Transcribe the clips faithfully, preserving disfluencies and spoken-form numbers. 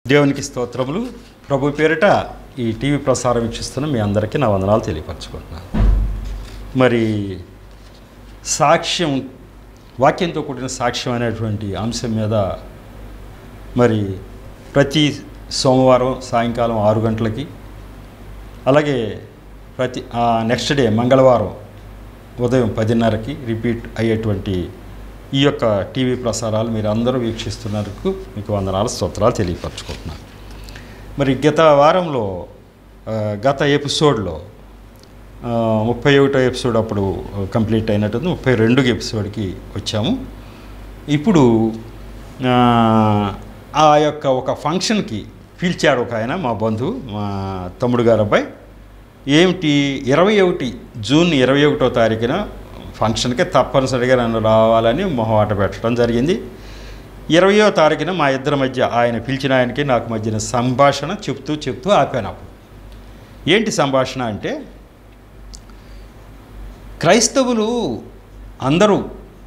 దేవునికి స్తోత్రములు. ప్రభు పేరిట ఈ టీవీ ప్రసారం వీక్షిస్తున్న మీ అందరికీ నా వందనాలు తెలియపరచుకుంటున్నాను. మరి సాక్ష్యం, వాక్యంతో కూడిన సాక్ష్యం అనేటువంటి అంశం మీద మరి ప్రతి సోమవారం సాయంకాలం ఆరు గంటలకి, అలాగే ప్రతి నెక్స్ట్ డే మంగళవారం ఉదయం పదిన్నరకి రిపీట్ అయ్యేటువంటి ఈ యొక్క టీవీ ప్రసారాలు మీరు అందరూ వీక్షిస్తున్నందుకు మీకు వందనాలు స్తోత్రాలు తెలియపరచుకుంటున్నాను. మరి గత వారంలో గత ఎపిసోడ్లో ముప్పై ఒకటో ఎపిసోడ్ అప్పుడు కంప్లీట్ అయినట్టుంది. ముప్పై రెండు ఎపిసోడ్కి వచ్చాము. ఇప్పుడు ఆ యొక్క ఒక ఫంక్షన్కి పిలిచాడు ఒక ఆయన, మా బంధువు, మా తమ్ముడు గారు అబ్బాయి. ఏమిటి, ఇరవై ఒకటి జూన్ ఇరవై ఒకటో తారీఖున ఫంక్షన్కి తప్పనిసరిగా నన్ను రావాలని మొహమాట పెట్టడం జరిగింది. ఇరవయో తారీఖున మా ఇద్దరి మధ్య, ఆయన పిలిచిన ఆయనకి నాకు మధ్యన సంభాషణ చెప్తూ చెప్తూ ఆపాను. అప్పుడు ఏంటి సంభాషణ అంటే, క్రైస్తవులు అందరూ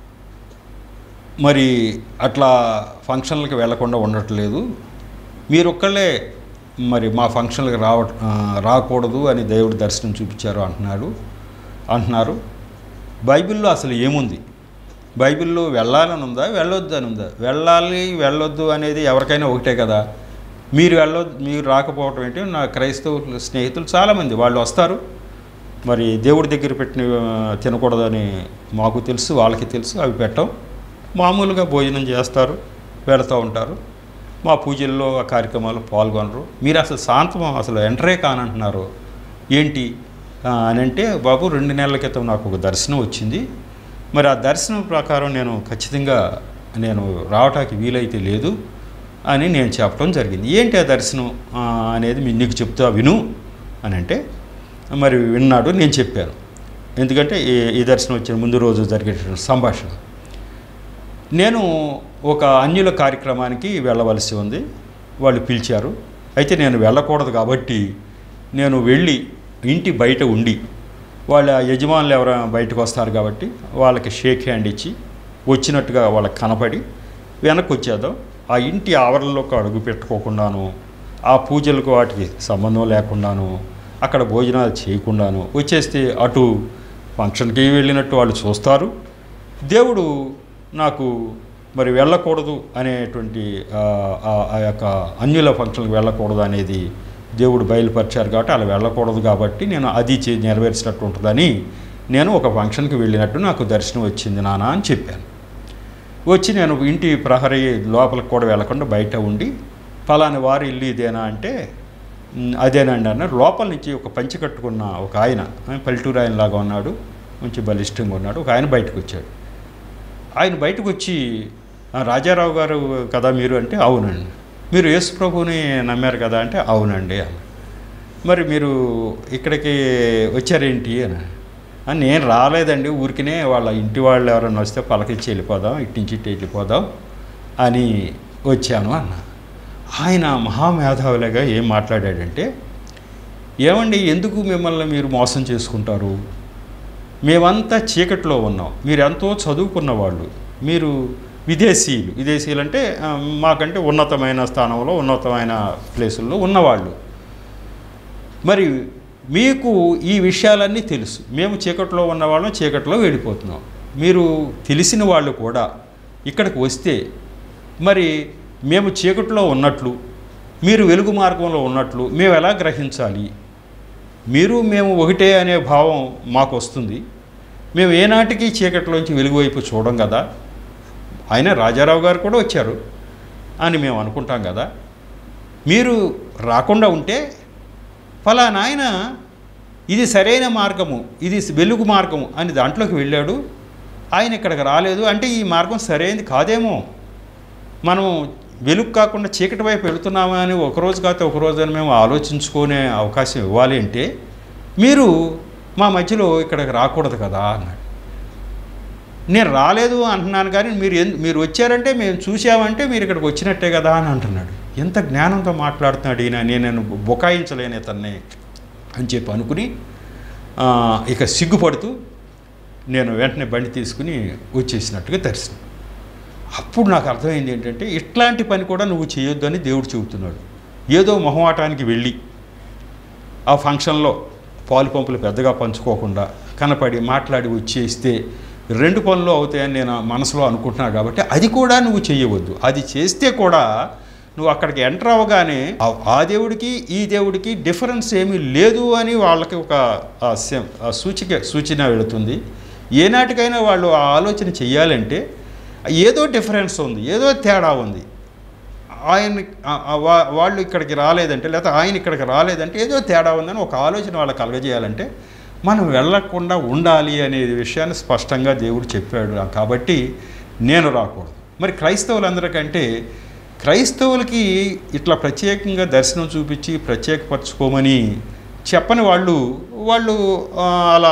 మరి అట్లా ఫంక్షన్లకు వెళ్లకుండా ఉండట్లేదు, మీరొక్కళ్ళే మరి మా ఫంక్షన్లకు రావ రాకూడదు అని దేవుడు దర్శనం చూపించారు అంటున్నాడు అంటున్నారు బైబిల్లో అసలు ఏముంది? బైబిల్లో వెళ్ళాలని ఉందా, వెళ్ళొద్దు అని ఉందా? వెళ్ళాలి వెళ్ళొద్దు అనేది ఎవరికైనా ఒకటే కదా. మీరు వెళ్ళొద్దు, మీరు రాకపోవటం ఏంటి? నా క్రైస్తవ స్నేహితులు చాలామంది వాళ్ళు వస్తారు, మరి దేవుడి దగ్గర పెట్టిన తినకూడదని మాకు తెలుసు, వాళ్ళకి తెలుసు, అవి పెట్టం, మామూలుగా భోజనం చేస్తారు, వెళుతూ ఉంటారు, మా పూజల్లో ఆ కార్యక్రమాలు పాల్గొనరు. మీరు అసలు శాంతం అసలు ఎంటరే కానంటున్నారు ఏంటి అని అంటే, బాబు రెండు నెలల క్రితం నాకు ఒక దర్శనం వచ్చింది, మరి ఆ దర్శనం ప్రకారం నేను ఖచ్చితంగా నేను రావటానికి వీలైతే లేదు అని నేను చెప్పడం జరిగింది. ఏంటి ఆ దర్శనం అనేది మీ నీకు చెప్తా విను అని అంటే, మరి విన్నాడు. నేను చెప్పాను, ఎందుకంటే ఈ దర్శనం వచ్చిన ముందు రోజు జరిగేటువంటి సంభాషణ. నేను ఒక అన్యుల కార్యక్రమానికి వెళ్ళవలసి ఉంది, వాళ్ళు పిలిచారు. అయితే నేను వెళ్ళకూడదు కాబట్టి నేను వెళ్ళి ఇంటి బయట ఉండి, వాళ్ళ యజమానులు ఎవరైనా బయటకు వస్తారు కాబట్టి వాళ్ళకి షేక్ హ్యాండ్ ఇచ్చి వచ్చినట్టుగా వాళ్ళకి కనపడి వెనక్కి వచ్చేద్దాం, ఆ ఇంటి ఆవరణలోకి అడుగు పెట్టుకోకుండాను, ఆ పూజలకు వాటికి సంబంధం లేకుండాను, అక్కడ భోజనాలు చేయకుండాను వచ్చేస్తే అటు ఫంక్షన్కి వెళ్ళినట్టు వాళ్ళు చూస్తారు. దేవుడు నాకు మరి వెళ్ళకూడదు అనేటువంటి ఆ యొక్క అన్యుల ఫంక్షన్కి వెళ్ళకూడదు అనేది దేవుడు బయలుపరిచారు కాబట్టి అలా వెళ్ళకూడదు కాబట్టి నేను అది చే నెరవేర్చినట్టు ఉంటుందని నేను ఒక ఫంక్షన్కి వెళ్ళినట్టు నాకు దర్శనం వచ్చింది నాన్న అని చెప్పాను. వచ్చి నేను ఇంటి ప్రహరీ లోపలికి కూడా వెళ్ళకుండా బయట ఉండి, ఫలాని వారి ఇల్లు ఇదేనా అంటే అదేనండి అన్నారు. లోపల నుంచి ఒక పంచి కట్టుకున్న ఒక ఆయన, పల్లెటూరు ఆయనలాగా ఉన్నాడు, మంచి బలిష్టంగా ఉన్నాడు, ఒక ఆయన బయటకు వచ్చాడు. ఆయన బయటకు వచ్చి, రాజారావు గారు కదా మీరు అంటే, అవునండి. మీరు యేసు ప్రభువుని నమ్మారు కదా అంటే, అవునండి అన్న. మరి మీరు ఇక్కడికి వచ్చారేంటి అని. నేను రాలేదండి, ఊరికినే వాళ్ళ ఇంటి వాళ్ళు ఎవరైనా వస్తే పలకిచ్చి వెళ్ళిపోదాం, ఇట్టించి ఇట్టి వెళ్ళిపోదాం అని వచ్చాను అన్న. ఆయన మహామేధావులుగా ఏం మాట్లాడాడంటే, ఏమండి ఎందుకు మిమ్మల్ని మీరు మోసం చేసుకుంటారు? మేమంతా చీకట్లో ఉన్నాం, మీరు ఎంతో చదువుకున్న వాళ్ళు, మీరు విదేశీయులు. విదేశీయులు అంటే మాకంటే ఉన్నతమైన స్థానంలో ఉన్నతమైన ప్లేసుల్లో ఉన్నవాళ్ళు. మరి మీకు ఈ విషయాలన్నీ తెలుసు, మేము చీకట్లో ఉన్నవాళ్ళం, చీకట్లో వెళ్ళిపోతున్నాం. మీరు తెలిసిన వాళ్ళు కూడా ఇక్కడికి వస్తే మరి మేము చీకట్లో ఉన్నట్లు, మీరు వెలుగు మార్గంలో ఉన్నట్లు మేము ఎలా గ్రహించాలి? మీరు మేము ఒకటే అనే భావం మాకు వస్తుంది. మేము ఏనాటికి చీకట్లోంచి వెలుగు వైపు చూడం కదా. ఆయన రాజారావు గారు కూడా వచ్చారు అని మేము అనుకుంటాం కదా. మీరు రాకుండా ఉంటే ఫలానా ఆయన ఇది సరైన మార్గము, ఇది వెలుగు మార్గము అని దాంట్లోకి వెళ్ళాడు, ఆయన ఇక్కడికి రాలేదు అంటే ఈ మార్గం సరైనది కాదేమో, మనం వెలుగు కాకుండా చీకటి వైపు వెళుతున్నామా అని ఒకరోజు కాకపోతే ఒకరోజు అని మేము ఆలోచించుకునే అవకాశం ఇవ్వాలి అంటే మీరు మా మధ్యలో ఇక్కడికి రాకూడదు కదా అన్నాడు. నేను రాలేదు అంటున్నాను కానీ మీరు ఎందు మీరు వచ్చారంటే మేము చూసామంటే మీరు ఇక్కడికి వచ్చినట్టే కదా అని అంటున్నాడు. ఎంత జ్ఞానంతో మాట్లాడుతున్నాడు ఈయన, నేను బుకాయించలేను ఇతన్ని అని చెప్పి అనుకుని ఇక సిగ్గుపడుతూ నేను వెంటనే బండి తీసుకుని వచ్చేసినట్టుగా దర్శనం. అప్పుడు నాకు అర్థమైంది ఏంటంటే, ఇట్లాంటి పని కూడా నువ్వు చేయొద్దు అని దేవుడు చెబుతున్నాడు. ఏదో మొహమాటానికి వెళ్ళి ఆ ఫంక్షన్లో పాలు పంపులు పెద్దగా పంచుకోకుండా కనపడి మాట్లాడి వచ్చేస్తే రెండు పనులు అవుతాయని నేను మనసులో అనుకుంటున్నాను. కాబట్టి అది కూడా నువ్వు చేయవద్దు. అది చేస్తే కూడా నువ్వు అక్కడికి ఎంటర్ అవ్వగానే ఆ దేవుడికి ఈ దేవుడికి డిఫరెన్స్ ఏమీ లేదు అని వాళ్ళకి ఒక సూచిక సూచన వెళుతుంది. ఏనాటికైనా వాళ్ళు ఆ ఆలోచన చెయ్యాలంటే ఏదో డిఫరెన్స్ ఉంది, ఏదో తేడా ఉంది. ఆయన వాళ్ళు ఇక్కడికి రాలేదంటే, లేకపోతే ఆయన ఇక్కడికి రాలేదంటే ఏదో తేడా ఉందని ఒక ఆలోచన వాళ్ళకి కలగజేయాలంటే మనం వెళ్ళకుండా ఉండాలి అనే విషయాన్ని స్పష్టంగా దేవుడు చెప్పాడు. కాబట్టి నేను రాకూడదు. మరి క్రైస్తవులందరికంటే క్రైస్తవులకి ఇట్లా ప్రత్యేకంగా దర్శనం చూపించి ప్రత్యేకపరచుకోమని చెప్పని వాళ్ళు వాళ్ళు అలా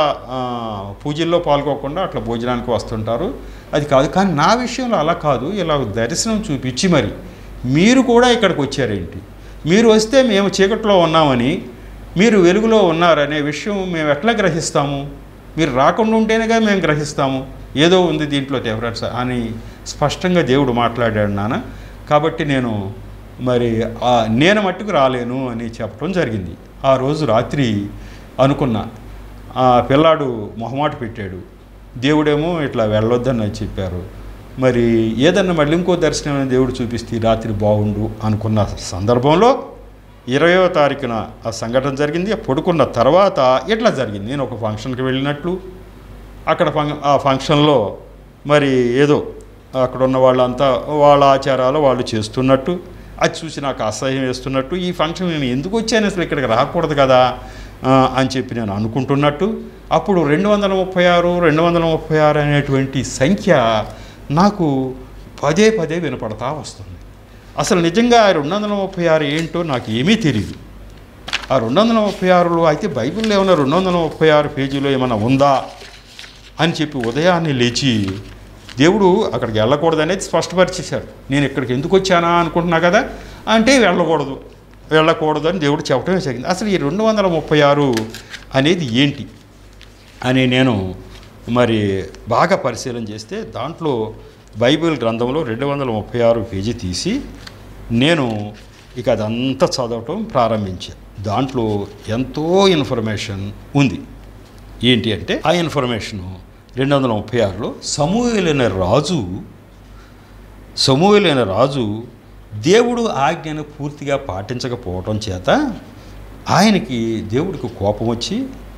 పూజల్లో పాల్గొకుండా అట్లా భోజనానికి వస్తుంటారు. అది కాదు. కానీ నా విషయంలో అలా కాదు. ఇలా దర్శనం చూపించి మరి మీరు కూడా ఇక్కడికి వచ్చారేంటి, మీరు వస్తే మేము చీకట్లో ఉన్నామని మీరు వెలుగులో ఉన్నారనే విషయం మేము ఎట్లా గ్రహిస్తాము? మీరు రాకుండా ఉంటేనేగా మేము గ్రహిస్తాము. ఏదో ఉంది దీంట్లో డిఫరెన్స్ అని స్పష్టంగా దేవుడు మాట్లాడాడు నాన్న. కాబట్టి నేను మరి నేను మట్టుకు రాలేను అని చెప్పడం జరిగింది. ఆ రోజు రాత్రి అనుకున్నా, ఆ పిల్లాడు మొహమాట పెట్టాడు, దేవుడేమో ఇట్లా వెళ్ళొద్దని చెప్పారు. మరి ఏదన్నా మళ్ళీ ఇంకో దర్శనం దేవుడు చూపిస్తే రాత్రి బాగుండు అనుకున్న సందర్భంలో ఇరవయో తారీఖున ఆ సంఘటన జరిగింది. పడుకున్న తర్వాత ఇట్లా జరిగింది. నేను ఒక ఫంక్షన్కి వెళ్ళినట్లు అక్కడ ఫంక్ ఆ ఫంక్షన్లో మరి ఏదో అక్కడ ఉన్న వాళ్ళంతా వాళ్ళ ఆచారాలు వాళ్ళు చేస్తున్నట్టు అది చూసి నాకు అసహ్యం వేస్తున్నట్టు, ఈ ఫంక్షన్ నేను ఎందుకు వచ్చాను, అసలు ఇక్కడికి రాకూడదు కదా అని చెప్పి నేను అనుకుంటున్నట్టు, అప్పుడు రెండు వందల ముప్పై ఆరు రెండు వందల ముప్పై ఆరు అనేటువంటి సంఖ్య నాకు పదే పదే వినపడతా వస్తుంది. అసలు నిజంగా ఆ రెండు వందల ముప్పై ఆరు ఏంటో నాకు ఏమీ తెలియదు. ఆ రెండు వందల ముప్పై ఆరులో అయితే బైబిల్లో ఏమైనా రెండు వందల ముప్పై ఆరు పేజీలో ఏమైనా ఉందా అని చెప్పి ఉదయాన్నే లేచి దేవుడు అక్కడికి వెళ్ళకూడదు అనేది స్పష్టపరిచేశారు. నేను ఇక్కడికి ఎందుకు వచ్చానా అనుకుంటున్నా కదా అంటే వెళ్ళకూడదు వెళ్ళకూడదు అని దేవుడు చెప్పడమే జరిగింది. అసలు ఈ రెండు వందల ముప్పై ఆరు అనేది ఏంటి అని నేను మరి బాగా పరిశీలన చేస్తే దాంట్లో బైబిల్ గ్రంథంలో రెండు వందల ముప్పై ఆరు పేజీ తీసి నేను ఇక అదంతా చదవటం ప్రారంభించాను. దాంట్లో ఎంతో ఇన్ఫర్మేషన్ ఉంది. ఏంటి అంటే ఆ ఇన్ఫర్మేషను రెండు వందల ముప్పై ఆరులో సమూయేలైన రాజు సమూయేలైన రాజు దేవుడు ఆజ్ఞను పూర్తిగా పాటించకపోవటం చేత ఆయనకి దేవుడికి కోపం వచ్చి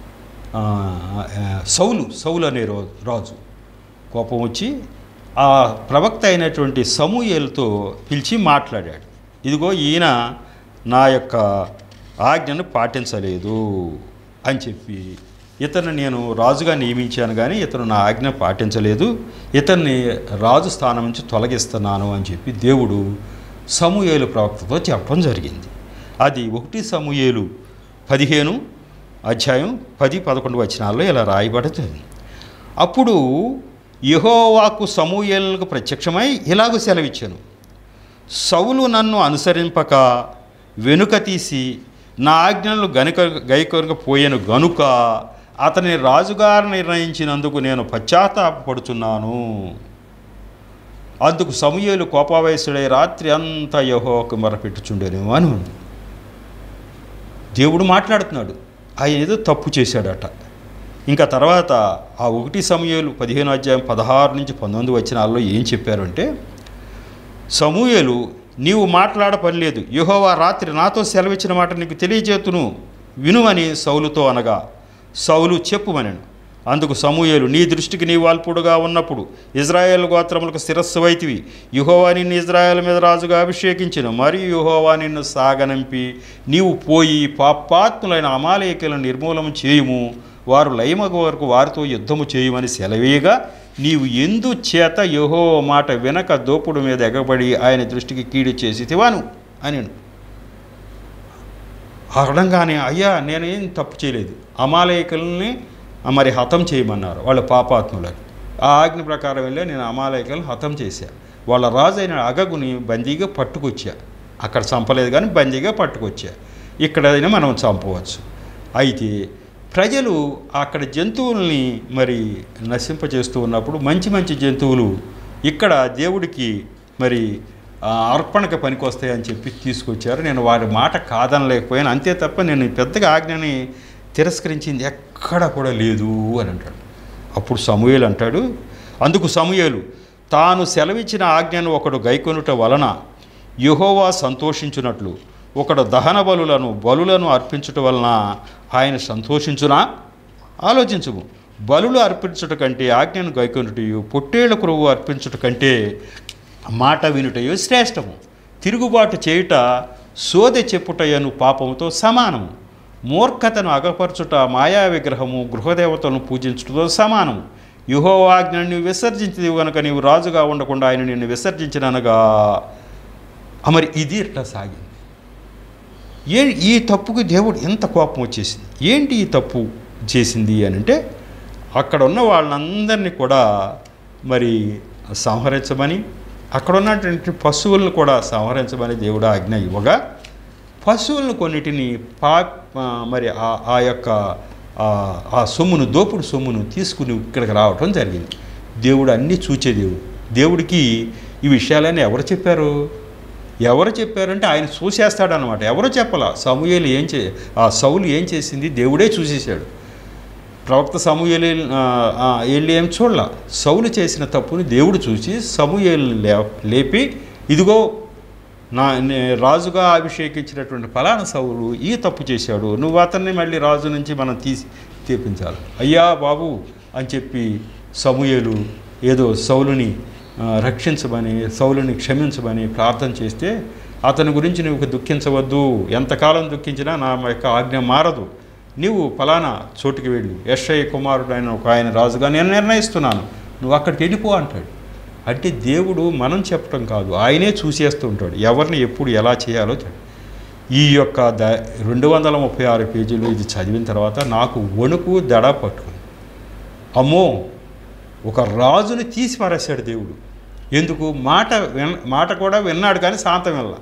సౌలు సౌలు అనే రాజు కోపం వచ్చి ఆ ప్రవక్త అయినటువంటి సమూయేలుతో పిలిచి మాట్లాడాడు. ఇదిగో ఈయన నా యొక్క ఆజ్ఞను పాటించలేదు అని చెప్పి, ఇతను నేను రాజుగా నియమించాను కానీ ఇతను నా ఆజ్ఞ పాటించలేదు, ఇతన్ని రాజు స్థానం నుంచి తొలగిస్తున్నాను అని చెప్పి దేవుడు సమూయేలు ప్రవక్తతో చెప్పడం జరిగింది. అది ఒకటి సమూయేలు పదిహేను అధ్యాయం పది పదకొండు వచనాల్లో ఇలా రాయబడుతుంది. అప్పుడు యెహోవాకు సమూయేలుకు ప్రత్యక్షమై ఇలాగ సెలవిచ్చాను, సౌలు నన్ను అనుసరింపక వెనుక తీసి నా ఆజ్ఞలు గనుక గైకొనకపోయాను గనుక అతని రాజుగా నిర్ణయించినందుకు నేను పశ్చాత్తాపపడుచున్నాను. అందుకు సమూయేలు కోపావేశుడై రాత్రి అంతా యెహోవాకు మొరపెట్టుచుండేనేమో అని ఉంది. దేవుడు మాట్లాడుతున్నాడు, ఆయన ఏదో తప్పు చేశాడట. ఇంకా తర్వాత ఆ ఒకటి సమూయేలు పదిహేను అధ్యాయం పదహారు నుంచి పంతొమ్మిది వచనాల్లో ఏం చెప్పారంటే, సమూయేలు నీవు మాట్లాడ పని లేదు, యెహోవా రాత్రి నాతో సెలవిచ్చిన మాట నీకు తెలియజేతును వినుమని సౌలుతో అనగా సౌలు చెప్పుమనెను. అందుకు సమూయేలు, నీ దృష్టికి నీవు అల్పుడుగా ఉన్నప్పుడు ఇజ్రాయేల్ గోత్రములకు శిరస్సు వైతివి, యెహోవా నిన్ను ఇజ్రాయేల్ మీద రాజుగా అభిషేకించెను, మరియు యెహోవా నిన్ను సాగనంపి నీవు పోయి పాపాత్ములైన అమాలేకులను నిర్మూలన చేయుము, వారు లయమగు వరకు వారితో యుద్ధము చేయమని సెలవేయగా నీవు ఎందు చేత యెహోవా మాట వెనక దోపుడు మీద ఎగబడి ఆయన దృష్టికి కీడు చేసి తివాను అని అనగానే, అయ్యా నేనేం తప్పు చేయలేదు, అమాలేకుల్ని మరి హతం చేయమన్నారు, వాళ్ళ పాపాత్ములని. ఆ ఆజ్ఞ ప్రకారం వెళ్ళి నేను అమాలేకులను హతం చేశా, వాళ్ళ రాజు అయిన అగగుని బందీగా పట్టుకొచ్చా, అక్కడ చంపలేదు కానీ బందీగా పట్టుకొచ్చా, ఇక్కడైనా మనం చంపవచ్చు. అయితే ప్రజలు అక్కడ జంతువుల్ని మరి నశింపజేస్తూ ఉన్నప్పుడు మంచి మంచి జంతువులు ఇక్కడ దేవుడికి మరి అర్పణకి పనికి వస్తాయని చెప్పి తీసుకొచ్చారు. నేను వారి మాట కాదనలేకపోయాను, అంతే తప్ప నేను పెద్దగా ఆజ్ఞని తిరస్కరించింది ఎక్కడ కూడా లేదు అని అంటాడు. అప్పుడు సమూయేలు అంటాడు, అందుకు సమూయేలు, తాను సెలవిచ్చిన ఆజ్ఞను ఒకడు గైకొనుట వలన యెహోవా సంతోషించున్నట్లు ఒకడు దహన బలులను బలులను అర్పించుట వలన ఆయన సంతోషించునా? ఆలోచించుము. బలులు అర్పించుట కంటే ఆజ్ఞను గైకొనుటయు పొట్టేళ్ల క్రొవ్వు అర్పించుట కంటే మాట వినుటయు శ్రేష్టము. తిరుగుబాటు చేయుట సోదె చెప్పుటయను పాపముతో సమానము. మూర్ఖతను అగపరచుట మాయా విగ్రహము గృహదేవతలను పూజించుటతో సమానము. యెహోవా ఆజ్ఞను నీవు విసర్జించదు కనుక నీవు రాజుగా ఉండకుండా ఆయన నిన్ను విసర్జించిననగా. మరి ఇది ఇట్లా సాగింది. ఏ ఈ తప్పుకి దేవుడు ఎంత కోపం వచ్చేసింది. ఏంటి ఈ తప్పు చేసింది అని అంటే, అక్కడ ఉన్న వాళ్ళందరినీ కూడా మరి సంహరించమని, అక్కడ ఉన్నటువంటి పశువులను కూడా సంహరించమని దేవుడు ఆజ్ఞ ఇవ్వగా, పశువులను కొన్నిటిని పా మరి ఆ యొక్క ఆ సొమ్మును, దోపుడు సొమ్మును తీసుకుని ఇక్కడికి రావటం జరిగింది. దేవుడు అన్నీ చూచే దేవుడు. దేవుడికి ఈ విషయాలన్నీ ఎవరు చెప్పారు? ఎవరు చెప్పారంటే ఆయన చూసేస్తాడనమాట. ఎవరో చెప్పాల. సమూయేలు ఏం చే ఆ సౌలు ఏం చేసింది దేవుడే చూసేశాడు. ప్రవక్త సమూయేలు వెళ్ళి ఏం చూడాల. సౌలు చేసిన తప్పుని దేవుడు చూసి సమూయేలుని లే లేపి ఇదిగో నా రాజుగా అభిషేకించినటువంటి ఫలానా సౌలు ఈ తప్పు చేశాడు, నువ్వు అతన్ని మళ్ళీ రాజు నుంచి మనం తీసి తీపించాలి అయ్యా బాబు అని చెప్పి సమూయేలు ఏదో సౌలుని రక్షించమని, సౌలుని క్షమించమని ప్రార్థన చేస్తే, అతని గురించి నువ్వు దుఃఖించవద్దు, ఎంతకాలం దుఃఖించినా నా యొక్క ఆజ్ఞ మారదు, నీవు ఫలానా చోటుకి వెళ్ళి యెషై కుమారుడు అయిన ఒక ఆయన రాజుగా నేను నిర్ణయిస్తున్నాను, నువ్వు అక్కడికి వెళ్ళిపో అంటాడు. అంటే దేవుడు మనం చెప్పడం కాదు, ఆయనే చూసేస్తూ ఉంటాడు ఎవరిని ఎప్పుడు ఎలా చేయాలో. ఈ యొక్క ద రెండు వందల ముప్పై ఆరు పేజీలు ఇది చదివిన తర్వాత నాకు వణుకు దడ పట్టుకుంది. అమ్మో, ఒక రాజుని తీసి పారేశాడు దేవుడు. ఎందుకు? మాట విన్ మాట కూడా విన్నాడు కానీ శాంతం వెళ్ళ.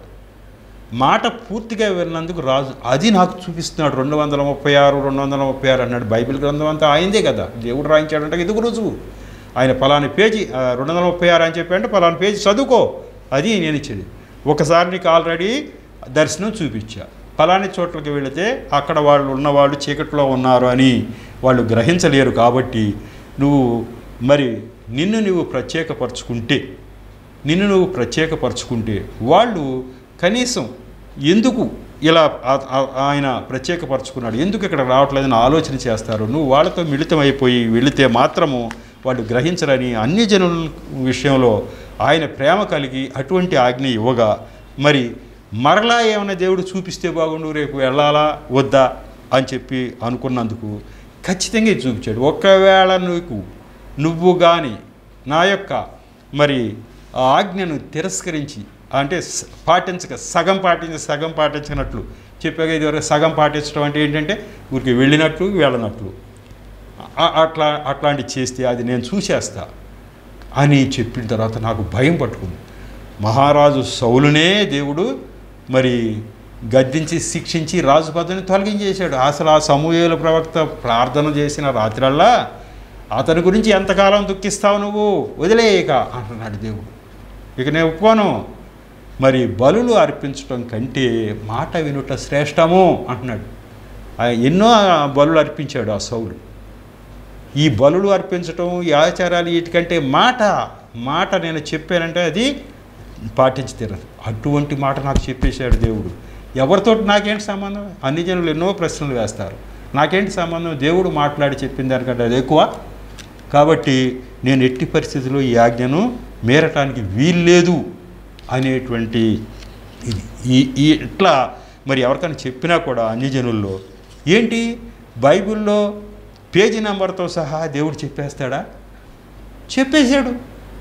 మాట పూర్తిగా విన్నందుకు రాజు అది నాకు చూపిస్తున్నాడు. రెండు వందల ముప్పై ఆరు రెండు వందల ముప్పై ఆరు అన్నాడు. బైబిల్ గ్రంథం అంతా ఆయనదే కదా, దేవుడు రాయించాడంటే ఇదిగో రుజువు. ఆయన పలాని పేజీ రెండు వందల ముప్పై ఆరు అని చెప్పాడంటే పలాని పేజీ చదువుకో, అది నేను ఇచ్చేది. ఒకసారి నీకు ఆల్రెడీ దర్శనం చూపించా. పలాని చోట్లకి వెళితే అక్కడ వాళ్ళు ఉన్నవాళ్ళు చీకట్లో ఉన్నారు అని వాళ్ళు గ్రహించలేరు. కాబట్టి నువ్వు మరి నిన్ను నువ్వు ప్రత్యేకపరచుకుంటే నిన్ను నువ్వు ప్రత్యేకపరచుకుంటే వాళ్ళు కనీసం ఎందుకు ఇలా ఆయన ప్రత్యేకపరచుకున్నాడు, ఎందుకు ఇక్కడ రావట్లేదని ఆలోచన చేస్తారు. నువ్వు వాళ్ళతో మిళితమైపోయి వెళితే మాత్రము వాళ్ళు గ్రహించరని అన్ని జనుల విషయంలో ఆయన ప్రేమ కలిగి అటువంటి ఆజ్ఞ ఇవ్వగా, మరి మరలా ఏమైనా దేవుడు చూపిస్తే బాగుండు, రేపు వెళ్ళాలా వద్దా అని చెప్పి అనుకున్నందుకు ఖచ్చితంగా చూపించాడు. ఒకవేళ నీకు నువ్వు కానీ నా యొక్క మరి ఆ ఆజ్ఞను తిరస్కరించి అంటే పాటించక సగం పాటించి సగం పాటించినట్లు చెప్పాక ఇదివరకు సగం పాటించడం అంటే ఏంటంటే ఊరికి వెళ్ళినట్లు వెళ్ళనట్లు అట్లా అట్లాంటివి చేస్తే అది నేను చూసేస్తా అని చెప్పిన తర్వాత నాకు భయం పట్టుకుంది. మహారాజు సౌలునే దేవుడు మరి గద్దించి శిక్షించి రాజు పదవిని తొలగించేశాడు. అసలు ఆ సమూయేలు ప్రవక్త ప్రార్థన చేసిన రాత్రల్లా అతని గురించి ఎంతకాలం దుఃఖిస్తావు నువ్వు, వదిలేయక అంటున్నాడు దేవుడు. ఇక నేను ఒప్పుకోను, మరి బలులు అర్పించడం కంటే మాట వినుట శ్రేష్టము అంటున్నాడు. ఎన్నో బలులు అర్పించాడు ఆ సౌలు. ఈ బలులు అర్పించటం ఈ ఆచారాలు వీటికంటే మాట మాట నేను చెప్పానంటే అది పాటించి తీరదు. అటువంటి మాట నాకు చెప్పేశాడు దేవుడు. ఎవరితో నాకేంటి సంబంధం? అన్ని జనులు ఎన్నో ప్రశ్నలు వేస్తారు, నాకేంటి సంబంధం? దేవుడు మాట్లాడి చెప్పిన దానికంటే అది ఎక్కువ. కాబట్టి నేను ఎట్టి పరిస్థితుల్లో ఈ ఆజ్ఞను మేరటానికి వీల్లేదు అనేటువంటి ఇది ఈ ఈ ఇట్లా మరి ఎవరికైనా చెప్పినా కూడా అన్ని జనుల్లో ఏంటి బైబిల్లో పేజీ నెంబర్తో సహా దేవుడు చెప్పేస్తాడా? చెప్పేశాడు.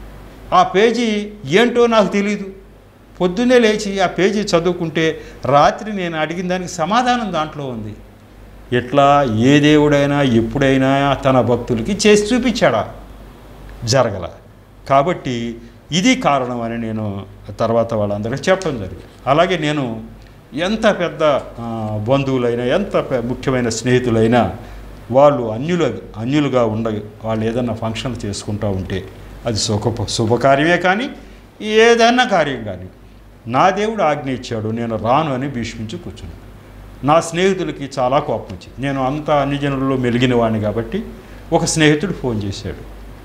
ఆ పేజీ ఏంటో నాకు తెలీదు. పొద్దున్నే లేచి ఆ పేజీ చదువుకుంటే రాత్రి నేను అడిగిన దానికి సమాధానం దాంట్లో ఉంది. ఎట్లా ఏ దేవుడైనా ఎప్పుడైనా తన భక్తులకి చేసి చూపించాడా? జరగల. కాబట్టి ఇది కారణం అని నేను తర్వాత వాళ్ళందరికీ చెప్పడం జరిగింది. అలాగే నేను ఎంత పెద్ద బంధువులైనా ఎంత ముఖ్యమైన స్నేహితులైనా వాళ్ళు అన్యులు అన్యులుగా ఉండ వాళ్ళు ఏదన్నా ఫంక్షన్ చేసుకుంటూ ఉంటే అది శుభ శుభకార్యమే కానీ ఏదన్నా కార్యం కానీ నా దేవుడు ఆజ్ఞ ఇచ్చాడు, నేను రాను అని భీష్మించి కూర్చున్నాను. నా స్నేహితులకి చాలా కోపం వచ్చింది. నేను అంత అన్ని జనులలో మెలిగిన వాడిని కాబట్టి ఒక స్నేహితుడు ఫోన్ చేశాడు.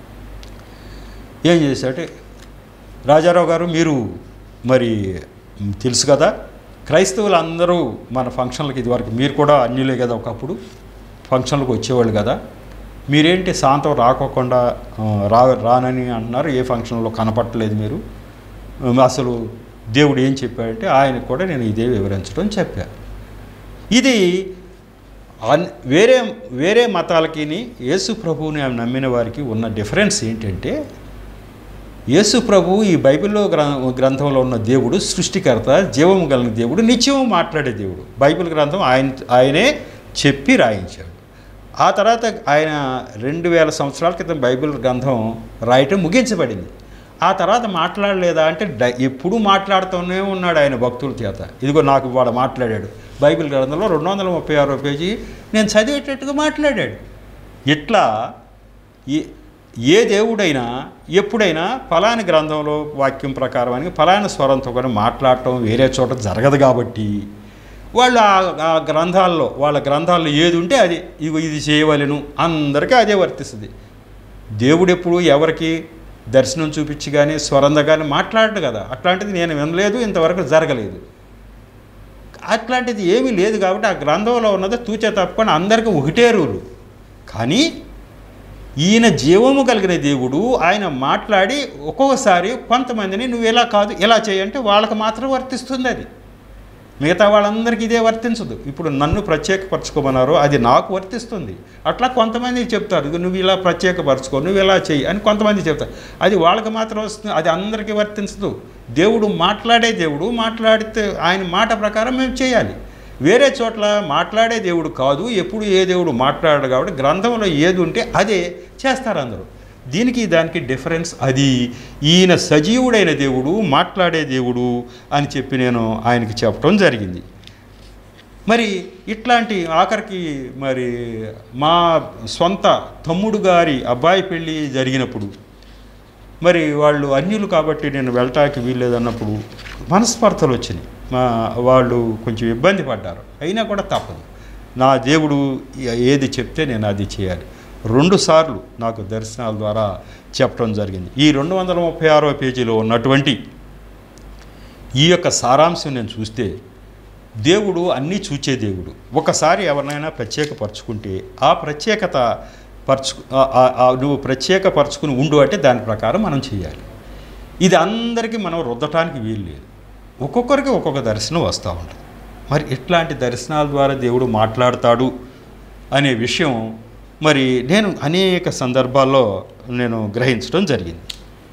ఏం చేశాడే, రాజారావు గారు మీరు మరి తెలుసు కదా, క్రైస్తవులు అందరూ మన ఫంక్షన్లకు ఇదివరకు మీరు కూడా అన్యులే కదా, ఒకప్పుడు ఫంక్షన్లకు వచ్చేవాళ్ళు కదా, మీరేంటి సాయంత్రం రాకోకుండా రా రానని అంటున్నారు, ఏ ఫంక్షన్లో కనపట్టలేదు మీరు, అసలు దేవుడు ఏం చెప్పాడంటే ఆయనకు కూడా నేను ఇదే వివరించడం చెప్పాను. ఇది వేరే వేరే మతాలకి యేసు ప్రభువుని ఆమె నమ్మిన వారికి ఉన్న డిఫరెన్స్ ఏంటంటే, యేసు ప్రభు ఈ బైబిల్లో గ్రంథంలో ఉన్న దేవుడు సృష్టికర్త, జీవము కలిగిన దేవుడు, నిత్యము మాట్లాడే దేవుడు. బైబిల్ గ్రంథం ఆయన ఆయనే చెప్పి రాయించాడు. ఆ తర్వాత ఆయన రెండు వేల సంవత్సరాల క్రితం బైబిల్ గ్రంథం రాయటం ముగించబడింది. ఆ తర్వాత మాట్లాడలేదా అంటే ఎప్పుడు మాట్లాడుతూనే ఉన్నాడు ఆయన భక్తుల చేత. ఇదిగో నాకు వాడు మాట్లాడాడు, బైబిల్ గ్రంథంలో రెండు వందల ముప్పై ఆరో పేజీ నేను చదివేటట్టుగా మాట్లాడాడు. ఇట్లా ఏ దేవుడైనా ఎప్పుడైనా ఫలాని గ్రంథంలో వాక్యం ప్రకారం అని ఫలాని స్వరంతో కూడా మాట్లాడటం వేరే చోట జరగదు కాబట్టి వాళ్ళు ఆ గ్రంథాల్లో వాళ్ళ గ్రంథాల్లో ఏది ఉంటే అది ఇగో ఇది చేయవలెను అందరికీ అదే వర్తిస్తుంది. దేవుడు ఎప్పుడు ఎవరికి దర్శనం చూపించి కానీ స్వరంద కానీ మాట్లాడడు కదా. అట్లాంటిది నేను వినలేదు, ఇంతవరకు జరగలేదు. అట్లాంటిది ఏమీ లేదు కాబట్టి ఆ గ్రంథంలో ఉన్నది తూచే తప్పకుండా అందరికీ ఒకటే రూలు. కానీ ఈయన జీవము కలిగిన దేవుడు ఆయన మాట్లాడి ఒక్కొక్కసారి కొంతమందిని నువ్వు ఇలా కాదు ఇలా చేయంటే వాళ్ళకి మాత్రం వర్తిస్తుంది, అది మిగతా వాళ్ళందరికీ ఇదే వర్తించదు. ఇప్పుడు నన్ను ప్రత్యేకపరచుకోమన్నారు, అది నాకు వర్తిస్తుంది. అట్లా కొంతమందికి చెప్తారు నువ్వు ఇలా ప్రత్యేకపరచుకో, నువ్వు ఇలా చెయ్యి అని కొంతమంది చెప్తారు, అది వాళ్ళకి మాత్రం వస్తుంది, అది అందరికీ వర్తించదు. దేవుడు మాట్లాడే దేవుడు, మాట్లాడితే ఆయన మాట ప్రకారం మేము చేయాలి. వేరే చోట్ల మాట్లాడే దేవుడు కాదు, ఎప్పుడు ఏ దేవుడు మాట్లాడడు కాబట్టి గ్రంథంలో ఏది ఉంటే అదే చేస్తారు అందరూ. దీనికి దానికి డిఫరెన్స్ అది. ఈయన సజీవుడైన దేవుడు, మాట్లాడే దేవుడు అని చెప్పి నేను ఆయనకి చెప్పడం జరిగింది. మరి ఇట్లాంటి ఆఖరికి మరి మా సొంత తమ్ముడు గారి అబ్బాయి పెళ్ళి జరిగినప్పుడు మరి వాళ్ళు అన్యులు కాబట్టి నేను వెళ్ళటానికి వీల్లేదన్నప్పుడు మనస్పర్ధలు వచ్చినాయి. మా వాళ్ళు కొంచెం ఇబ్బంది పడ్డారు. అయినా కూడా తప్పదు, నా దేవుడు ఏది చెప్తే నేను అది చేయాలి. రెండు సార్లు నాకు దర్శనాల ద్వారా చెప్పడం జరిగింది. ఈ రెండు వందల ముప్పై ఆరో పేజీలో ఉన్నటువంటి ఈ యొక్క సారాంశం నేను చూస్తే దేవుడు అన్నీ చూచే దేవుడు. ఒకసారి ఎవరినైనా ప్రత్యేకపరచుకుంటే ఆ ప్రత్యేకత పరచు నువ్వు ప్రత్యేకపరచుకుని ఉండు అంటే దాని ప్రకారం మనం చేయాలి. ఇది అందరికీ మనం రుద్దటానికి వీలు లేదు. ఒక్కొక్కరికి ఒక్కొక్క దర్శనం వస్తూ ఉంటుంది. మరి ఇట్లాంటి దర్శనాల ద్వారా దేవుడు మాట్లాడతాడు అనే విషయం మరి నేను అనేక సందర్భాల్లో నేను గ్రహించడం జరిగింది.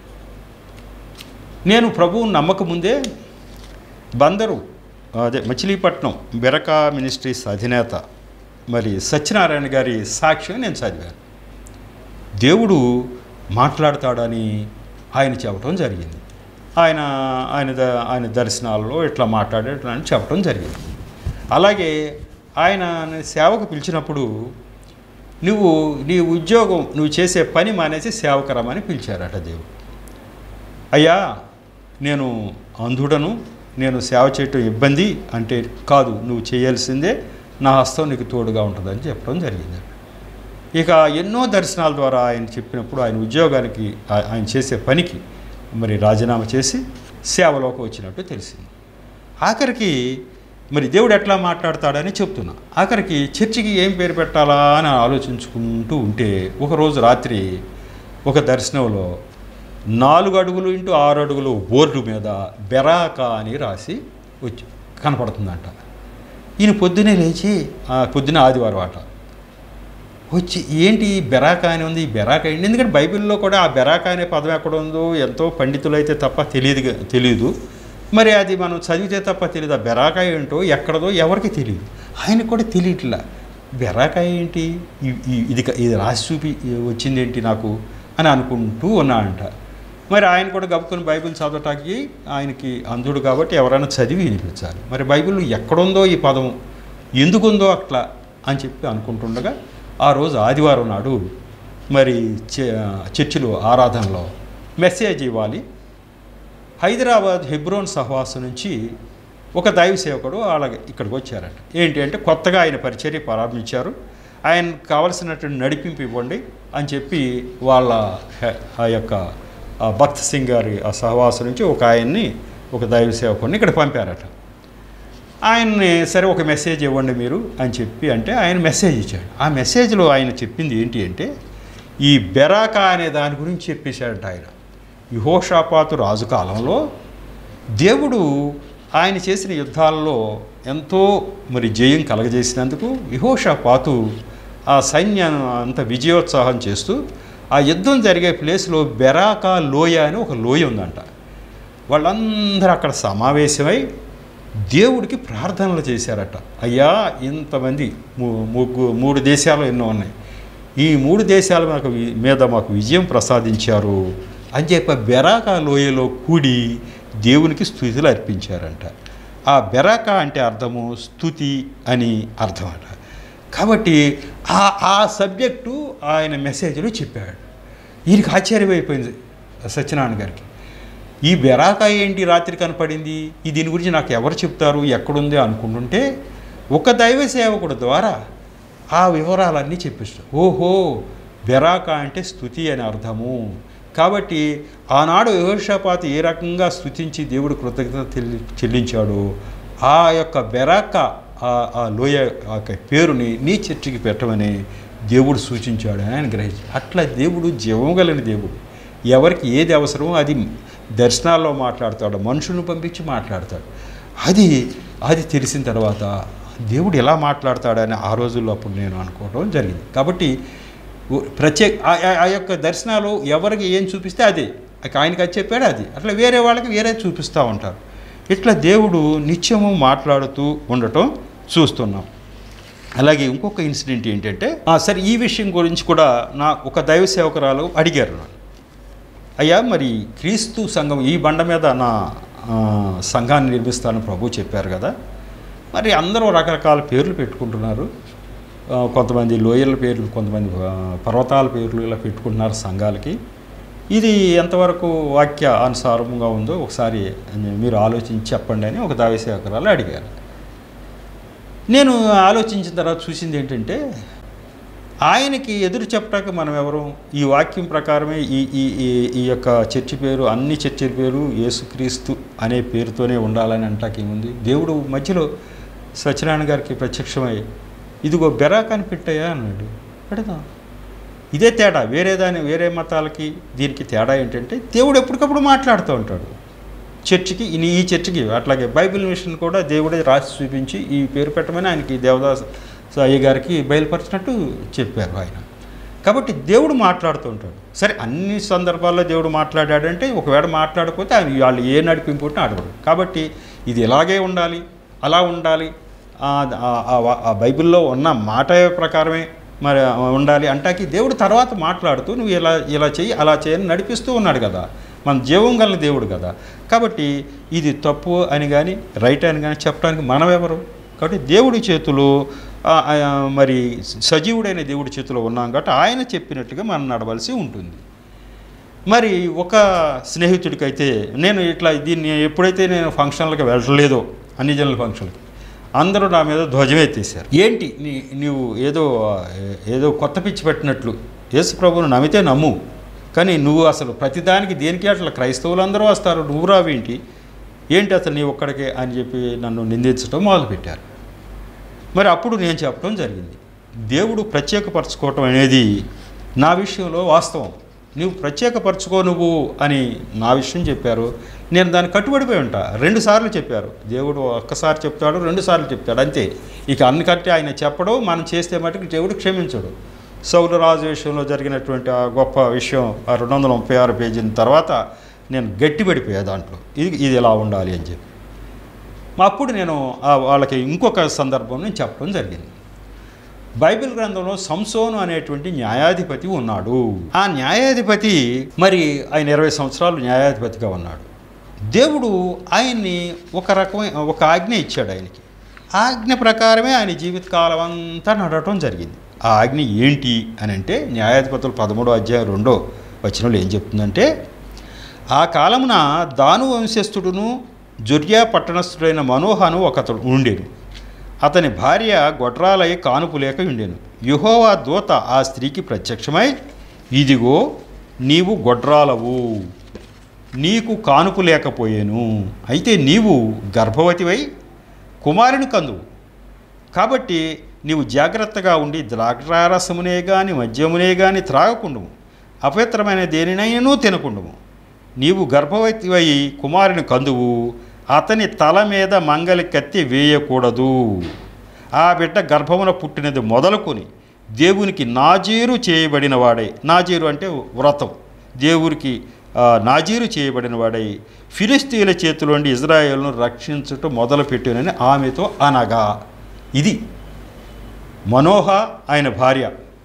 నేను ప్రభువుని నమ్మకముందే బందరు అదే మచిలీపట్నం బెరకా మినిస్ట్రీస్ అధినేత మరి సత్యనారాయణ గారి సాక్ష్యం నేను చదివాను. దేవుడు మాట్లాడతాడని ఆయన చెప్పడం జరిగింది. ఆయన ఆయన ఆయన దర్శనాల్లో ఇట్లా మాట్లాడే ఇట్లా అని చెప్పడం జరిగింది. అలాగే ఆయన సేవకు పిలిచినప్పుడు నువ్వు నీ ఉద్యోగం నువ్వు చేసే పని మానేసి సేవకరమని పిలిచారట దేవుడు. అయ్యా నేను అంధుడను, నేను సేవ చేయటం ఇబ్బంది అంటే కాదు, నువ్వు చేయాల్సిందే, నా హస్తం నీకు తోడుగా ఉంటుందని చెప్పడం జరిగింది. ఇక ఎన్నో దర్శనాల ద్వారా ఆయన చెప్పినప్పుడు ఆయన ఉద్యోగానికి ఆయన చేసే పనికి మరి రాజీనామా చేసి సేవలోకి వచ్చినట్టు తెలిసింది. ఆఖరికి మరి దేవుడు ఎట్లా మాట్లాడతాడని చెప్తున్నా. ఆఖరికి చర్చికి ఏం పేరు పెట్టాలా అని ఆలోచించుకుంటూ ఉంటే ఒకరోజు రాత్రి ఒక దర్శనంలో నాలుగు అడుగులు ఇంటూ ఆరు అడుగులు బోర్డు మీద బెరాకా అని రాసి వచ్చి కనపడుతుందంట. ఈయన పొద్దునే లేచి పొద్దున ఆదివారం అట వచ్చి ఏంటి బెరాకా అని ఉంది, ఈ బెరాకా ఏంటి, ఎందుకంటే బైబిల్లో కూడా ఆ బెరాకా అనే పదం ఎక్కడ ఉందో ఎంతో పండితులైతే తప్ప తెలియదు తెలియదు మరి అది మనం చదివితే తప్ప తెలియదు. ఆ బెరాకా ఏంటో ఎక్కడదో ఎవరికి తెలియదు, ఆయనకు కూడా తెలియట్లా. బెరాకా ఏంటి, ఇది ఇది రాసి చూపి వచ్చింది ఏంటి నాకు అని అనుకుంటూ ఉన్నాడంట. మరి ఆయన కూడా గబుకుని బైబిల్ చదవటానికి ఆయనకి అంధుడు కాబట్టి ఎవరైనా చదివి వినిపించాలి. మరి బైబిల్లో ఎక్కడుందో ఈ పదం, ఎందుకుందో అట్లా అని చెప్పి అనుకుంటుండగా ఆ రోజు ఆదివారం నాడు మరి చర్చిలో ఆరాధనలో మెసేజ్ ఇవ్వాలి, హైదరాబాద్ హెబ్రోన్ సహవాసం నుంచి ఒక దైవ సేవకుడు అలాగే ఇక్కడికి వచ్చారట. ఏంటి అంటే కొత్తగా ఆయన పరిచర్య ప్రారంభించారు, ఆయనకు కావలసినటువంటి నడిపింపు ఇవ్వండి అని చెప్పి వాళ్ళ ఆ యొక్క భక్త్ సింగ్ గారి ఆ సహవాసం నుంచి ఒక ఆయన్ని ఒక దైవ సేవకుడిని ఇక్కడ పంపారట. ఆయన్ని సరే ఒక మెసేజ్ ఇవ్వండి మీరు అని చెప్పి అంటే ఆయన మెసేజ్ ఇచ్చాడు. ఆ మెసేజ్లో ఆయన చెప్పింది ఏంటి అంటే ఈ బెరాకా అనే దాని గురించి చెప్పేశాడట. ఆయన యెహోషాపాతు రాజు కాలంలో దేవుడు ఆయన చేసిన యుద్ధాల్లో ఎంతో మరి జయం కలగజేసినందుకు యెహోషాపాతు ఆ సైన్యాన్ని అంత విజయోత్సాహం చేస్తూ ఆ యుద్ధం జరిగే ప్లేస్లో బెరాకా లోయ అని ఒక లోయ ఉందంట. వాళ్ళందరూ అక్కడ సమావేశమై దేవుడికి ప్రార్థనలు చేశారట. అయ్యా ఇంతమంది ముగ్గు మూడు దేశాలు ఎన్నో ఉన్నాయి, ఈ మూడు దేశాల మాకు మీద మాకు విజయం ప్రసాదించారు అని చెప్పి బెరాకా లోయలో కూడి దేవునికి స్తుతులు అర్పించారంట. ఆ బెరాకా అంటే అర్థము స్తుతి అని అర్థం అట. కాబట్టి ఆ ఆ సబ్జెక్టు ఆయన మెసేజ్లో చెప్పాడు. ఈయనకి ఆశ్చర్యమైపోయింది సత్యనారాయణ గారికి. ఈ బెరాకా ఏంటి రాత్రి కనపడింది, ఈ దీని గురించి నాకు ఎవరు చెప్తారు, ఎక్కడుంది అనుకుంటుంటే ఒక దైవ సేవకుడు ద్వారా ఆ వివరాలన్నీ చెప్పిస్తాడు. ఓహో, బెరాకా అంటే స్తుతి అని అర్థము. కాబట్టి ఆనాడు యెహోషాపాతు ఏ రకంగా స్తుతించి దేవుడు కృతజ్ఞత చెల్లించాడో ఆ యొక్క బెరాకా ఆ లోయ యొక్క పేరుని నీ చర్చికి పెట్టమని దేవుడు సూచించాడు అని ఆయన గ్రహించి. అట్లా దేవుడు జీవం కలిగిన దేవుడు. ఎవరికి ఏది అవసరమో అది దర్శనాల్లో మాట్లాడతాడు, మనుషులను పంపించి మాట్లాడతాడు. అది అది తెలిసిన తర్వాత దేవుడు ఎలా మాట్లాడతాడని ఆ రోజుల్లో అప్పుడు నేను అనుకోవడం జరిగింది. కాబట్టి ప్రత్యేక ఆ యొక్క దర్శనాలు ఎవరికి ఏం చూపిస్తే అదే ఆయనకి అది చెప్పాడు, అది అట్లా వేరే వాళ్ళకి వేరే చూపిస్తూ ఉంటారు. ఇట్లా దేవుడు నిత్యము మాట్లాడుతూ ఉండటం చూస్తున్నాం. అలాగే ఇంకొక ఇన్సిడెంట్ ఏంటంటే సరే ఈ విషయం గురించి కూడా నా ఒక దైవ సేవకురాలు అడిగారు నన్ను, అయ్యా మరి క్రీస్తు సంఘం ఈ బండ మీద నా సంఘాన్ని నిర్మిస్తానని ప్రభు చెప్పారు కదా, మరి అందరూ రకరకాల పేర్లు పెట్టుకుంటున్నారు, కొంతమంది లోయల పేర్లు, కొంతమంది పర్వతాల పేర్లు ఇలా పెట్టుకుంటున్నారు సంఘాలకి, ఇది ఎంతవరకు వాక్య అనుసారంగా ఉందో ఒకసారి మీరు ఆలోచించి చెప్పండి అని ఒక దైవ సేవకురాలు అడిగారు. నేను ఆలోచించిన తర్వాత చూసింది ఏంటంటే ఆయనకి ఎదురు చెప్పడానికి మనం ఎవరు, ఈ వాక్యం ప్రకారమే ఈ ఈ ఈ యొక్క చర్చి పేరు అన్ని చర్చిల పేరు యేసుక్రీస్తు అనే పేరుతోనే ఉండాలని అంటాకేముంది. దేవుడు మధ్యలో సత్యనారాయణ గారికి ప్రత్యక్షమై ఇదిగో బెరాకాని పెట్టాయా అన్నాడు. పెడదాం. ఇదే తేడా, వేరే దాని వేరే మతాలకి దీనికి తేడా ఏంటంటే దేవుడు ఎప్పటికప్పుడు మాట్లాడుతూ ఉంటాడు చర్చికి, ఈ చర్చికి. అట్లాగే బైబిల్ మిషన్ కూడా దేవుడే రాసి చూపించి ఈ పేరు పెట్టమని ఆయనకి దేవదాస్ అయ్య గారికి బయలుపరిచినట్టు చెప్పారు ఆయన. కాబట్టి దేవుడు మాట్లాడుతూ ఉంటాడు. సరే అన్ని సందర్భాల్లో దేవుడు మాట్లాడాడంటే ఒకవేళ మాట్లాడకపోతే ఆయన వాళ్ళు ఏ నడిపింపు ఉంటే అడగడు. కాబట్టి ఇది ఇలాగే ఉండాలి, అలా ఉండాలి, ఆ బైబిల్లో ఉన్న మాట ప్రకారమే మరి ఉండాలి అంటాకి దేవుడు తర్వాత మాట్లాడుతూ నువ్వు ఇలా ఇలా చెయ్యి అలా చేయని నడిపిస్తూ ఉన్నాడు కదా, మన జీవం గల దేవుడు కదా. కాబట్టి ఇది తప్పు అని కానీ రైట్ అని కానీ చెప్పడానికి మనం ఎవరు? కాబట్టి దేవుడి చేతిలో మరి సజీవుడైన దేవుడి చేతిలో ఉన్నాం కాబట్టి ఆయన చెప్పినట్టుగా మనం నడవలసి ఉంటుంది. మరి ఒక స్నేహితుడికైతే నేను ఇట్లా దీన్ని ఎప్పుడైతే నేను ఫంక్షన్లకు వెళ్ళలేదో అన్ని జనుల ఫంక్షన్కి అందరూ నా మీద ధ్వజం ఎత్తేసారు. ఏంటి నీ నీవు ఏదో ఏదో కొత్త పిచ్చి పెట్టినట్లు యేసు ప్రభువును నమ్మితే నమ్ము, కానీ నువ్వు అసలు ప్రతిదానికి దేనికి అట్లా క్రైస్తవులు అందరూ వస్తారు, నువ్వు రావేంటి, ఏంటి అసలు నీ ఒక్కడికే అని చెప్పి నన్ను నిందించడం మొదలుపెట్టారు. మరి అప్పుడు నేను చెప్పడం జరిగింది, దేవుడు ప్రత్యేకపరచుకోవటం అనేది నా విషయంలో వాస్తవం, నువ్వు ప్రత్యేకపరచుకో నువ్వు అని నా విషయం చెప్పారు. నేను దాన్ని కట్టుబడిపోయి ఉంటా. రెండు సార్లు చెప్పారు దేవుడు, ఒక్కసారి చెప్తాడు, రెండు సార్లు చెప్తాడు అంతే. ఇక అన్ని కట్టి ఆయన చెప్పడం మనం చేస్తే మటుకు దేవుడు క్షమించడు. సౌలు రాజు విషయంలో జరిగినటువంటి ఆ గొప్ప విషయం ఆ రెండు వందల ముప్పై ఆరు పేజీల తర్వాత నేను గట్టిపడిపోయా దాంట్లో, ఇది ఇది ఎలా ఉండాలి అని చెప్పి. అప్పుడు నేను వాళ్ళకి ఇంకొక సందర్భం నేను చెప్పడం జరిగింది. బైబిల్ గ్రంథంలో సంసోను అనేటువంటి న్యాయాధిపతి ఉన్నాడు. ఆ న్యాయాధిపతి మరి ఆయన ఇరవై సంవత్సరాలు న్యాయాధిపతిగా ఉన్నాడు. దేవుడు ఆయన్ని ఒక రకమైన ఒక ఆజ్ఞ ఇచ్చాడు ఆయనకి. ఆజ్ఞ ప్రకారమే ఆయన జీవితకాలం అంతా నడవటం జరిగింది. ఆ ఆజ్ఞ ఏంటి అని అంటే న్యాయాధిపతులు పదమూడో అధ్యాయం రెండో వచనంలో ఏం చెప్తుందంటే, ఆ కాలమున దాను వంశస్థుడును జొర్యా పట్టణస్థుడైన మనోహను ఒకతడు ఉండేను. అతని భార్య గొడ్రాలై కానుపు లేక ఉండెను. యెహోవా దూత ఆ స్త్రీకి ప్రత్యక్షమై, ఇదిగో నీవు గొడ్రాలవు, నీకు కానుపు లేకపోయేను, అయితే నీవు గర్భవతివై కుమారుని కందువు. కాబట్టి నీవు జాగ్రత్తగా ఉండి ద్రాక్షారసమునే గాని మద్యమునే గాని త్రాగకుండుము, అపవిత్రమైన దేనినైనను తినకుండుము. నీవు గర్భవతివై కుమారుని కందువు, అతని తల మీద మంగలి కత్తి వేయకూడదు. ఆ బిడ్డ గర్భమున పుట్టినది మొదలుకొని దేవునికి నాజీరు చేయబడిన వాడై, నాజీరు అంటే వ్రతం, దేవునికి నాజీరు చేయబడిన వాడై ఫిలిష్తీయుల చేతిలోండి ఇజ్రాయేలును రక్షించుట మొదలుపెట్టినని ఆమెతో అనగా. ఇది మనోహ ఆయన భార్య.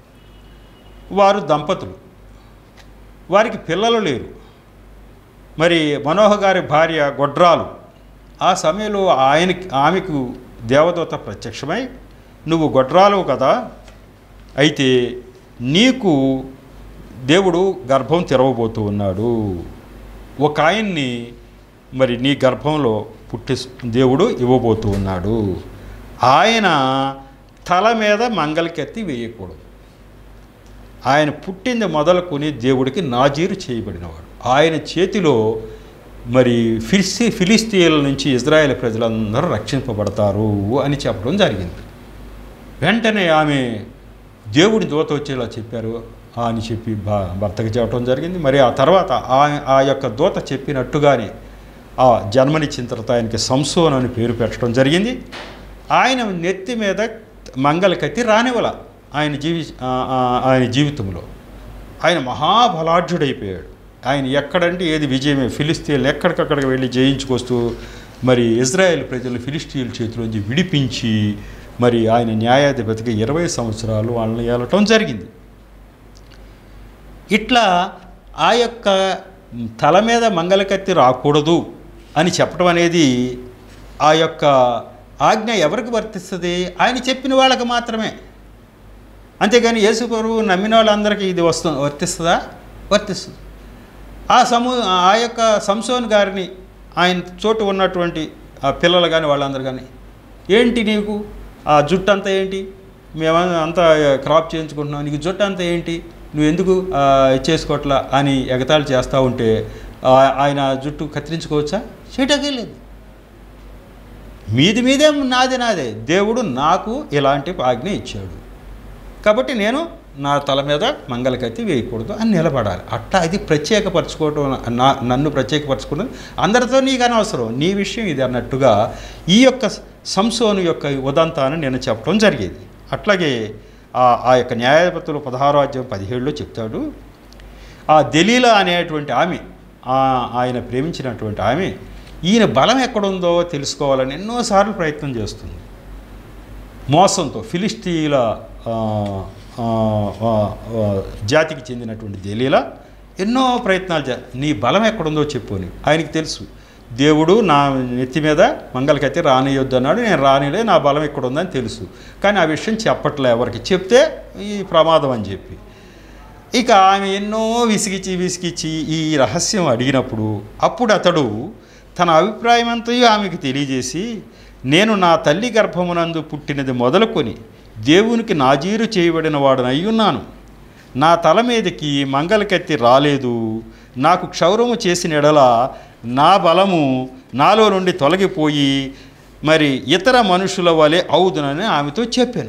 వారు దంపతులు, వారికి పిల్లలు లేరు. మరి మనోహ గారి భార్య గొడ్రాలు. ఆ సమయంలో ఆయనకి ఆమెకు దేవదూత ప్రత్యక్షమై, నువ్వు గొడ్రాలువు కదా, అయితే నీకు దేవుడు గర్భం తెరవబోతూ ఉన్నాడు. ఒక ఆయన్ని మరి నీ గర్భంలో పుట్టి దేవుడు ఇవ్వబోతూ ఉన్నాడు. ఆయన తల మీద మంగళకెత్తి వేయకూడదు. ఆయన పుట్టింది మొదలుకొని దేవుడికి నాజీరు చేయబడినవాడు. ఆయన చేతిలో మరి ఫిలిస్తీ ఫిలిస్తీన్ల నుంచి ఇజ్రాయేల్ ప్రజలందరూ రక్షింపబడతారు అని చెప్పడం జరిగింది. వెంటనే ఆమె దేవుడి దూత వచ్చేలా చెప్పారు అని చెప్పి భర్తకి చెప్పడం జరిగింది. మరి ఆ తర్వాత ఆ యొక్క దూత చెప్పినట్టుగానే ఆ జన్మనిచ్చిన తర్వాత ఆయనకి సంసోన్ అని పేరు పెట్టడం జరిగింది. ఆయన నెత్తి మీద మంగళకత్తి రానివ్వాల. ఆయన జీవి ఆయన జీవితంలో ఆయన మహాబలాఢ్యుడైపోయాడు. ఆయన ఎక్కడంటే ఏది విజయమే. ఫిలిస్తీన్లు ఎక్కడికక్కడికి వెళ్ళి జయించుకొస్తూ మరి ఇజ్రాయెల్ ప్రజలు ఫిలిస్తీన్ల చేతిలోంచి విడిపించి మరి ఆయన న్యాయాధిపతికి ఇరవై సంవత్సరాలు వాళ్ళని ఏలటం జరిగింది. ఇట్లా ఆ యొక్క తల మీద మంగళకత్తి రాకూడదు అని చెప్పడం అనేది ఆ యొక్క ఆజ్ఞ ఎవరికి వర్తిస్తుంది? ఆయన చెప్పిన వాళ్ళకి మాత్రమే. అంతేగాని యేసు ప్రభువు నమ్మిన వాళ్ళందరికీ ఇది వస్తు వర్తిస్తుందా? వర్తిస్తుంది. ఆ సమూ ఆ యొక్క సంసోన్ గారిని ఆయన చోటు ఉన్నటువంటి ఆ పిల్లలు కానీ వాళ్ళందరూ కానీ, ఏంటి నీకు ఆ జుట్టు అంతా ఏంటి, మేము అంతా క్రాప్ చేయించుకుంటున్నాం, నీకు జుట్టు అంతా ఏంటి, నువ్వు ఎందుకు చేసుకోవట్లా అని ఎగతాళి చేస్తూ ఉంటే ఆయన జుట్టు కత్తిరించుకోవచ్చా? చేయటాకే లేదు. మీది మీదే నాది నాదే, దేవుడు నాకు ఇలాంటి ఆజ్ఞ ఇచ్చాడు కాబట్టి నేను నా తల మీద మంగళకత్తి వేయకూడదు అని నిలబడాలి. అట్లా ఇది ప్రత్యేకపరచుకోవటం, నా నన్ను ప్రత్యేకపరచుకోవడం అందరితో నీకు అనవసరం, నీ విషయం ఇది అన్నట్టుగా ఈ యొక్క సంసోను యొక్క ఉదంతాన్ని నేను చెప్పడం జరిగేది. అట్లాగే ఆ యొక్క న్యాయాధిపతులు పదహారో అధ్యాయం పదిహేడులో చెప్తాడు, ఆ దెలీలా అనేటువంటి ఆమె, ఆయన ప్రేమించినటువంటి ఆమె ఈయన బలం ఎక్కడుందో తెలుసుకోవాలని ఎన్నోసార్లు ప్రయత్నం చేస్తుంది. మోసంతో ఫిలిస్తీయుల జాతికి చెందినటువంటి దెలీలా ఎన్నో ప్రయత్నాలు చే నీ బలం ఎక్కడుందో చెప్పు అని. ఆయనకి తెలుసు దేవుడు నా నెత్తి మీద మంగళకత్తి రానియొద్దు అన్నాడు, నేను రానిలే, నా బలం ఎక్కడ ఉందని తెలుసు. కానీ ఆ విషయం చెప్పట్లే ఎవరికి, చెప్తే ఈ ప్రమాదం అని చెప్పి. ఇక ఆమె ఎన్నో విసిగిచ్చి విసిగిచ్చి ఈ రహస్యం అడిగినప్పుడు అప్పుడు అతడు తన అభిప్రాయం అంతయు ఆమెకు తెలియజేసి, నేను నా తల్లి గర్భమునందు పుట్టినది మొదలుకొని దేవునికి నాజీరు చేయబడిన వాడని అయ్యున్నాను. నా తల మీదకి మంగళకత్తి రాలేదు. నాకు క్షౌరము చేసిన ఎడల నా బలము నాలో నుండి తొలగిపోయి మరి ఇతర మనుషుల వలె అవుదునని ఆమెతో చెప్పాను.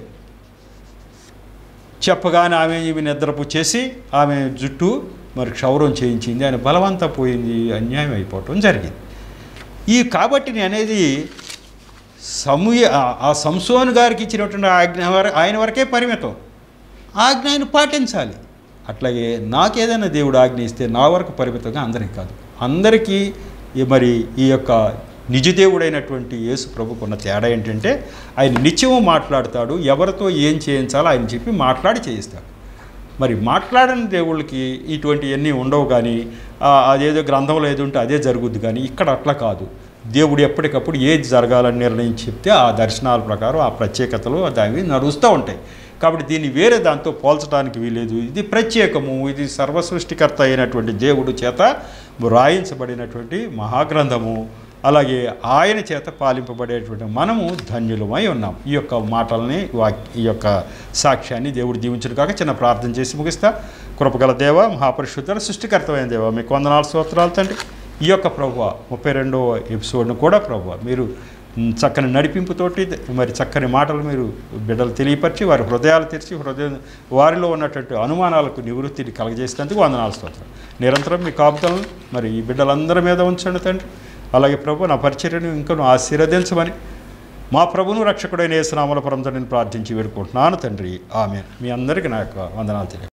చెప్పగానే ఆమె ఇవి నిద్రపు చేసి ఆమె జుట్టు మరి క్షౌరం చేయించింది. ఆయన బలవంతా పోయింది, అన్యాయం అయిపోవటం జరిగింది. ఈ కాబట్టి నేను అనేది సమూయ ఆ సంసోను గారికి ఇచ్చినటువంటి ఆజ్ఞ ఆయన వరకే పరిమితం. ఆజ్ఞ ఆయన పాటించాలి. అట్లాగే నాకేదైనా దేవుడు ఆజ్ఞ ఇస్తే నా వరకు పరిమితంగా అందరికీ కాదు, అందరికీ. మరి ఈ యొక్క నిజదేవుడైనటువంటి యేసు ప్రభుకున్న తేడా ఏంటంటే ఆయన నిత్యము మాట్లాడతాడు, ఎవరితో ఏం చేయించాలో ఆయన చెప్పి మాట్లాడి చేయిస్తాడు. మరి మాట్లాడని దేవుళ్ళకి ఇటువంటివన్నీ ఉండవు. కానీ అదేదో గ్రంథంలో ఏది ఉంటే అదే జరుగుద్ది. కానీ ఇక్కడ అట్లా కాదు. దేవుడు ఎప్పటికప్పుడు ఏది జరగాలని నిర్ణయించి చెప్తే ఆ దర్శనాల ప్రకారం ఆ ప్రత్యేకతలు అవి నడుస్తూ ఉంటాయి. కాబట్టి దీన్ని వేరే దాంతో పోల్చడానికి వీలేదు. ఇది ప్రత్యేకము, ఇది సర్వసృష్టికర్త అయినటువంటి దేవుడు చేత వ్రాయించబడినటువంటి మహాగ్రంథము. అలాగే ఆయన చేత పాలింపబడేటువంటి మనము ధన్యులమై ఉన్నాం. ఈ యొక్క మాటల్ని వాక్ ఈ యొక్క సాక్ష్యాన్ని దేవుడు దీవించును కాక చిన్న ప్రార్థన చేసి ముగిస్తా. కృపగల దేవ, మహాపరిశుద్ధ సృష్టికర్తమైన దేవ, మీకు వందనాలు స్తోత్రాలు తండ్రి. ఈ యొక్క ప్రభువ ముప్పై రెండవ ఎపిసోడ్ను కూడా ప్రభువ మీరు చక్కని నడిపింపుతోటి మరి చక్కని మాటలు మీరు బిడ్డలు తెలియపరిచి వారి హృదయాలు తెరిచి హృదయం వారిలో ఉన్నటువంటి అనుమానాలకు నివృత్తిని కలగజేసినందుకు వందనాలు స్తోత్రం. నిరంతరం మీ కాపుదలను మరి ఈ బిడ్డలందరి మీద ఉంచండి తండ్రి. అలాగే ప్రభు నా పరిచర్యను ఇంకను ఆశీర్వదించమని మా ప్రభును రక్షకుడైన యేసు నామములో పరమ తండ్రిని ప్రార్థించి వేడుకుంటున్నాను తండ్రి. ఆమేన్. మీ అందరికీ నా యొక్క వందనాలు తెలియ